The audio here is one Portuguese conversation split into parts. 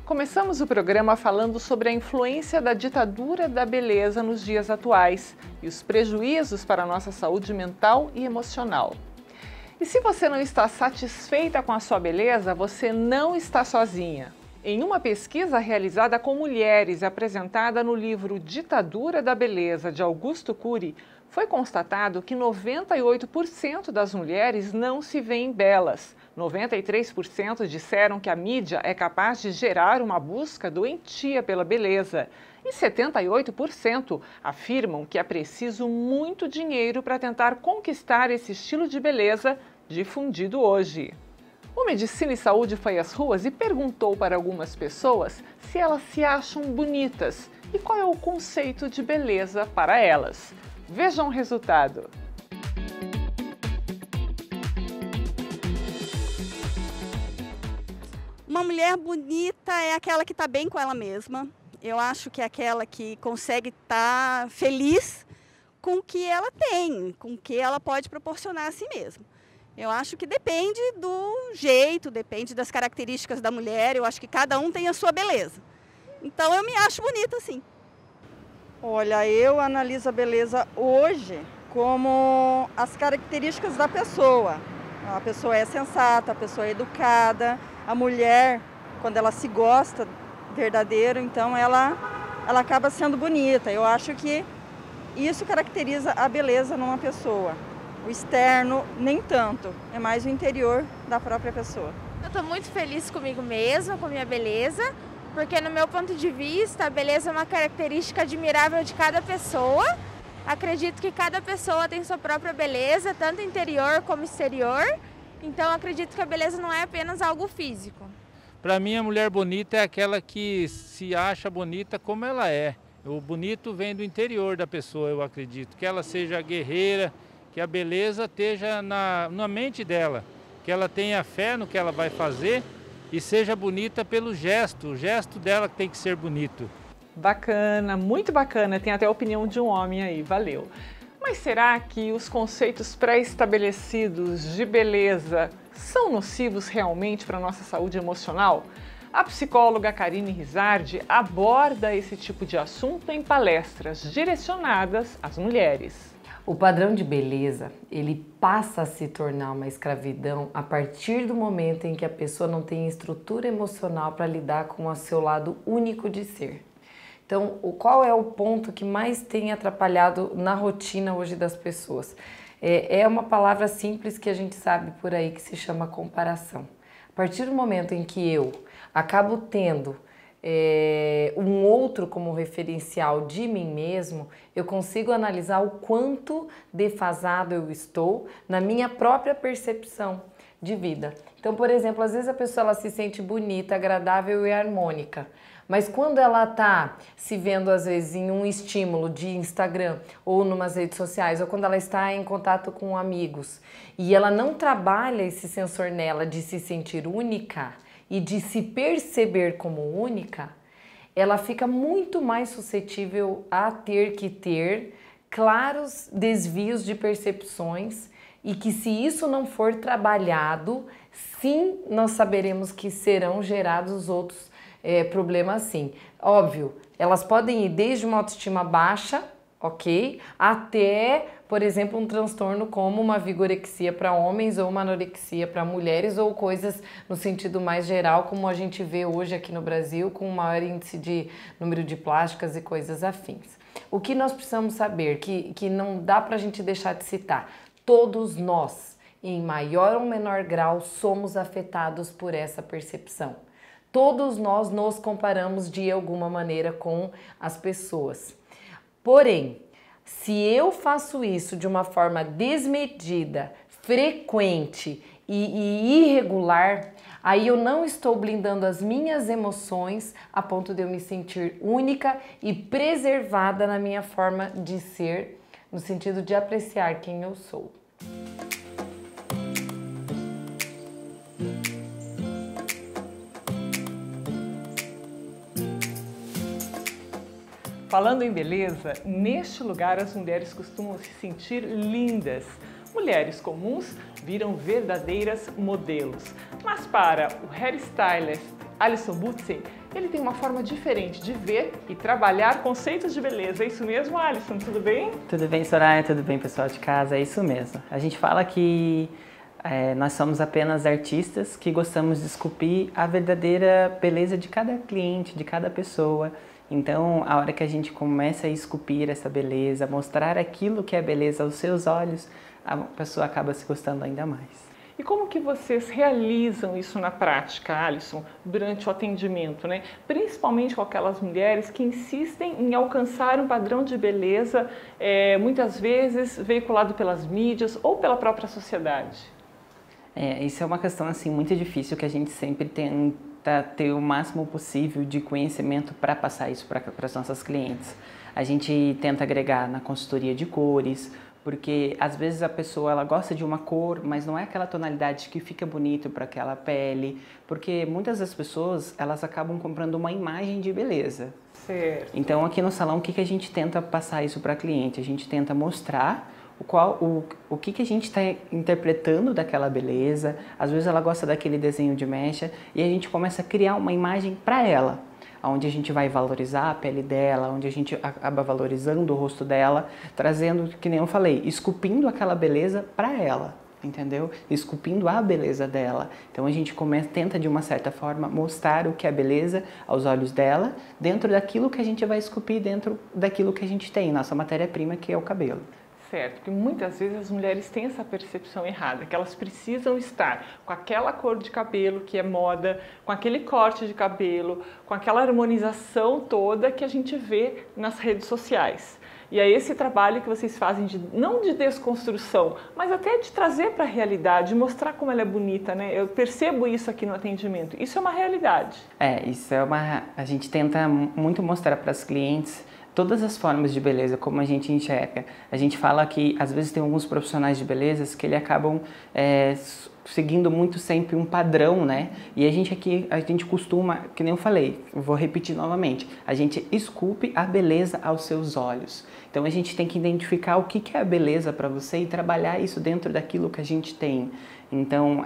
Começamos o programa falando sobre a influência da ditadura da beleza nos dias atuais e os prejuízos para a nossa saúde mental e emocional. E se você não está satisfeita com a sua beleza, você não está sozinha. Em uma pesquisa realizada com mulheres e apresentada no livro Ditadura da Beleza, de Augusto Cury, foi constatado que 98% das mulheres não se veem belas. 93% disseram que a mídia é capaz de gerar uma busca doentia pela beleza. E 78% afirmam que é preciso muito dinheiro para tentar conquistar esse estilo de beleza difundido hoje. O Medicina e Saúde foi às ruas e perguntou para algumas pessoas se elas se acham bonitas e qual é o conceito de beleza para elas. Vejam o resultado. Uma mulher bonita é aquela que está bem com ela mesma. Eu acho que é aquela que consegue estar feliz com o que ela tem, com o que ela pode proporcionar a si mesma. Eu acho que depende do jeito, depende das características da mulher. Eu acho que cada um tem a sua beleza. Então eu me acho bonita, sim. Olha, eu analiso a beleza hoje como as características da pessoa. A pessoa é sensata, a pessoa é educada. A mulher, quando ela se gosta verdadeiro, então ela acaba sendo bonita. Eu acho que isso caracteriza a beleza numa pessoa. O externo, nem tanto, é mais o interior da própria pessoa. Eu estou muito feliz comigo mesma, com a minha beleza, porque no meu ponto de vista, a beleza é uma característica admirável de cada pessoa. Acredito que cada pessoa tem sua própria beleza, tanto interior como exterior. Então acredito que a beleza não é apenas algo físico. Para mim, a mulher bonita é aquela que se acha bonita como ela é. O bonito vem do interior da pessoa, eu acredito. Que ela seja guerreira, que a beleza esteja na mente dela. Que ela tenha fé no que ela vai fazer e seja bonita pelo gesto. O gesto dela tem que ser bonito. Bacana, muito bacana. Tem até a opinião de um homem aí, valeu. Mas será que os conceitos pré-estabelecidos de beleza são nocivos realmente para a nossa saúde emocional? A psicóloga Karine Rizardi aborda esse tipo de assunto em palestras direcionadas às mulheres. O padrão de beleza, ele passa a se tornar uma escravidão a partir do momento em que a pessoa não tem estrutura emocional para lidar com o seu lado único de ser. Então, qual é o ponto que mais tem atrapalhado na rotina hoje das pessoas? É uma palavra simples que a gente sabe por aí que se chama comparação. A partir do momento em que eu acabo tendo um outro como referencial de mim mesmo, eu consigo analisar o quanto defasado eu estou na minha própria percepção de vida. Então, por exemplo, às vezes a pessoa ela se sente bonita, agradável e harmônica, mas quando ela está se vendo às vezes em um estímulo de Instagram ou numas redes sociais, ou quando ela está em contato com amigos e ela não trabalha esse sensor nela de se sentir única e de se perceber como única, ela fica muito mais suscetível a ter que ter claros desvios de percepções e que se isso não for trabalhado, sim, nós saberemos que serão gerados outros problemas sim. Óbvio, elas podem ir desde uma autoestima baixa, ok? Até, por exemplo, um transtorno como uma vigorexia para homens ou uma anorexia para mulheres ou coisas no sentido mais geral, como a gente vê hoje aqui no Brasil, com um maior índice de número de plásticas e coisas afins. O que nós precisamos saber, que não dá para a gente deixar de citar, todos nós, em maior ou menor grau, somos afetados por essa percepção. Todos nós nos comparamos de alguma maneira com as pessoas. Porém, se eu faço isso de uma forma desmedida, frequente e irregular, aí eu não estou blindando as minhas emoções a ponto de eu me sentir única e preservada na minha forma de ser, no sentido de apreciar quem eu sou. Falando em beleza, neste lugar as mulheres costumam se sentir lindas. Mulheres comuns viram verdadeiras modelos. Mas para o hairstylist Alisson Butzen, ele tem uma forma diferente de ver e trabalhar conceitos de beleza. É isso mesmo, Alisson? Tudo bem? Tudo bem, Soraya? Tudo bem, pessoal de casa? É isso mesmo. A gente fala que nós somos apenas artistas que gostamos de esculpir a verdadeira beleza de cada cliente, de cada pessoa. Então, a hora que a gente começa a esculpir essa beleza, mostrar aquilo que é beleza aos seus olhos, a pessoa acaba se gostando ainda mais. E como que vocês realizam isso na prática, Alisson, durante o atendimento, né? Principalmente com aquelas mulheres que insistem em alcançar um padrão de beleza, muitas vezes veiculado pelas mídias ou pela própria sociedade. Isso é uma questão assim, muito difícil, que a gente sempre tenta ter o máximo possível de conhecimento para passar isso para as nossas clientes. A gente tenta agregar na consultoria de cores, porque às vezes a pessoa ela gosta de uma cor, mas não é aquela tonalidade que fica bonito para aquela pele, porque muitas das pessoas elas acabam comprando uma imagem de beleza. Certo. Então aqui no salão o que a gente tenta passar isso para a cliente? A gente tenta mostrar o que a gente está interpretando daquela beleza. Às vezes ela gosta daquele desenho de mecha e a gente começa a criar uma imagem para ela, onde a gente vai valorizar a pele dela, onde a gente acaba valorizando o rosto dela, trazendo, que nem eu falei, esculpindo aquela beleza para ela, entendeu? Esculpindo a beleza dela. Então a gente tenta de uma certa forma mostrar o que é beleza aos olhos dela, dentro daquilo que a gente vai esculpir, dentro daquilo que a gente tem, nossa matéria-prima, que é o cabelo. Certo, porque muitas vezes as mulheres têm essa percepção errada, que elas precisam estar com aquela cor de cabelo que é moda, com aquele corte de cabelo, com aquela harmonização toda que a gente vê nas redes sociais. E é esse trabalho que vocês fazem, não de desconstrução, mas até de trazer para a realidade, mostrar como ela é bonita, né? Eu percebo isso aqui no atendimento, isso é uma realidade. A gente tenta muito mostrar para as clientes todas as formas de beleza, como a gente enxerga. A gente fala que, às vezes, tem alguns profissionais de beleza que acabam seguindo muito sempre um padrão, né? E a gente costuma, que nem eu falei, vou repetir novamente, a gente esculpe a beleza aos seus olhos. Então a gente tem que identificar o que é a beleza para você e trabalhar isso dentro daquilo que a gente tem. Então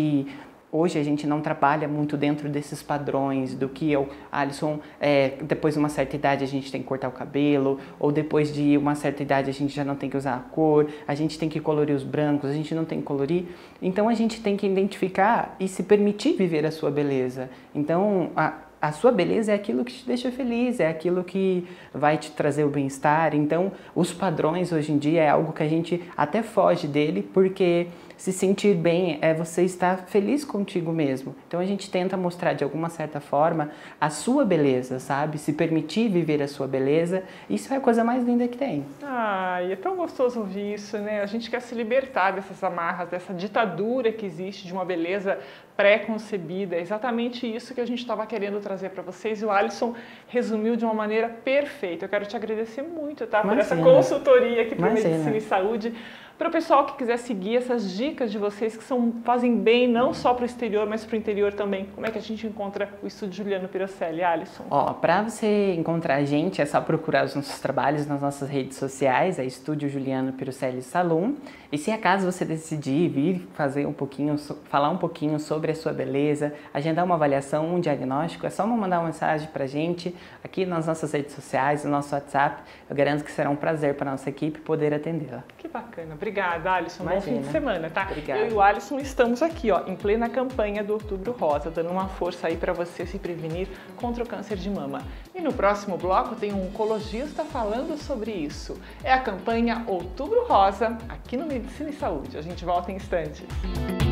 hoje a gente não trabalha muito dentro desses padrões do que Alisson, depois de uma certa idade a gente tem que cortar o cabelo, ou depois de uma certa idade a gente já não tem que usar a cor, a gente tem que colorir os brancos, a gente não tem que colorir. Então a gente tem que identificar e se permitir viver a sua beleza. Então a sua beleza é aquilo que te deixa feliz, é aquilo que vai te trazer o bem-estar. Então os padrões hoje em dia é algo que a gente até foge dele, porque se sentir bem é você estar feliz contigo mesmo. Então a gente tenta mostrar de alguma certa forma a sua beleza, sabe? Se permitir viver a sua beleza, isso é a coisa mais linda que tem. Ai, é tão gostoso ouvir isso, né? A gente quer se libertar dessas amarras, dessa ditadura que existe de uma beleza pré-concebida. É exatamente isso que a gente estava querendo trazer para vocês e o Alisson resumiu de uma maneira perfeita. Eu quero te agradecer muito, tá? Por essa consultoria aqui para a Medicina e Saúde. Para o pessoal que quiser seguir essas dicas de vocês que fazem bem não só para o exterior, mas para o interior também, como é que a gente encontra o Estúdio Juliano Pirocelli, Alisson? Para você encontrar a gente, é só procurar os nossos trabalhos nas nossas redes sociais, é Estúdio Juliano Pirocelli Salon. E se acaso você decidir vir falar um pouquinho sobre a sua beleza, agendar uma avaliação, um diagnóstico, é só mandar uma mensagem para a gente aqui nas nossas redes sociais, no nosso WhatsApp. Eu garanto que será um prazer para a nossa equipe poder atendê-la. Que bacana. Obrigada, Alisson. Imagina. Bom fim de semana, tá? Obrigada. Eu e o Alisson estamos aqui, em plena campanha do Outubro Rosa, dando uma força aí para você se prevenir contra o câncer de mama. E no próximo bloco tem um oncologista falando sobre isso. É a campanha Outubro Rosa, aqui no Medicina e Saúde. A gente volta em instantes.